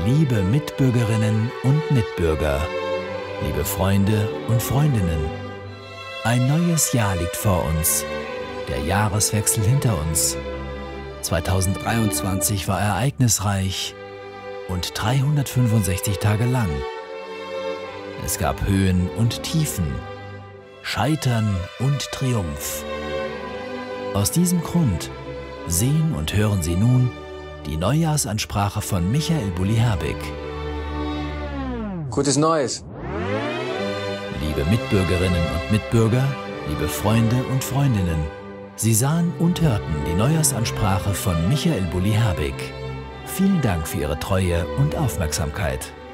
Liebe Mitbürgerinnen und Mitbürger, liebe Freunde und Freundinnen, ein neues Jahr liegt vor uns, der Jahreswechsel hinter uns. 2023 war ereignisreich und 365 Tage lang. Es gab Höhen und Tiefen, Scheitern und Triumph. Aus diesem Grund sehen und hören Sie nun die Neujahrsansprache von Michael Bulli-Herbig. Gutes Neues! Liebe Mitbürgerinnen und Mitbürger, liebe Freunde und Freundinnen, Sie sahen und hörten die Neujahrsansprache von Michael Bulli-Herbig. Vielen Dank für Ihre Treue und Aufmerksamkeit.